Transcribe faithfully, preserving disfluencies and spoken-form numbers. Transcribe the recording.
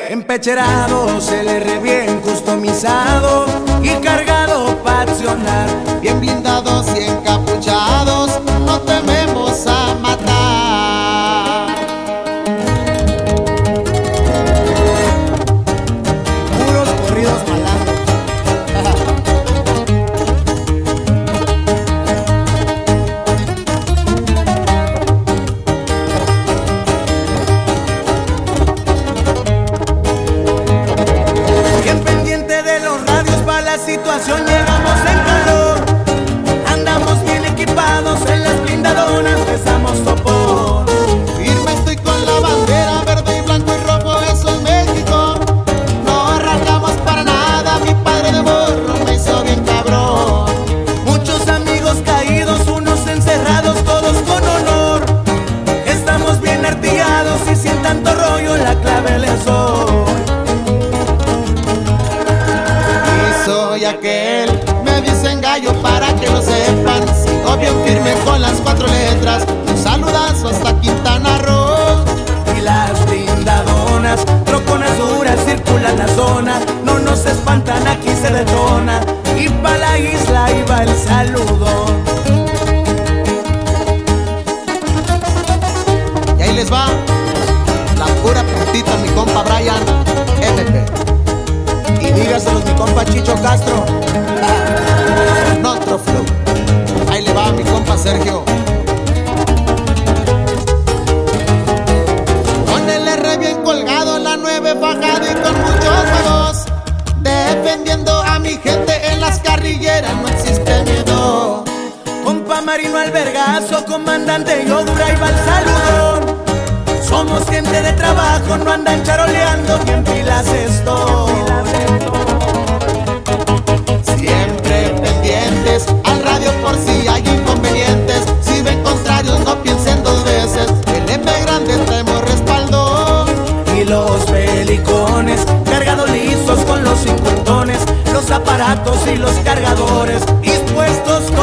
Empecherado, C L R bien customizado y cargado para accionar. Bien blindados y encapuchados, no tememos a matar. Puros corridos malandros. Bien pendiente de los radios para la situación, llegamos en calor. Andamos bien equipados en las blindadonas, les damos sopor. Firme estoy con la bandera verde y blanco y rojo, eso es México. No arrancamos para nada, mi padre de morro me hizo bien cabrón. Muchos amigos caídos, unos encerrados, todos con honor. Estamos bien artillados y sin tanto rollo la clave les doy. Y soy aquel, me dicen gallo para que lo sepan. Sigo bien firme con las cuatro letras. Un saludazo hasta Quintana Roo. Y las blindadonas, troconas duras circulan la zona. No nos espantan, aquí se detona. Y pa' la isla iba el saludo. Y ahí les va la pura puntita, mi compa Brian M P. Y dígaselos mi compa Chicho Castro. En otro flow. Ahí le va mi compa Sergio. Con el R bien colgado, la nueve bajada y con muchos juegos. Defendiendo a mi gente en las carrilleras, no existe miedo. Compa Marino Albergazo, comandante Yodura y va el saludón. Somos gente de trabajo, no andan charoleando, bien pilas estoy. Siempre pendientes al radio por si hay inconvenientes. Si ven contrarios no piensen dos veces, el M grande traemos respaldo. Y los belicones, cargados listos con los cincuentones, los aparatos y los cargadores, dispuestos con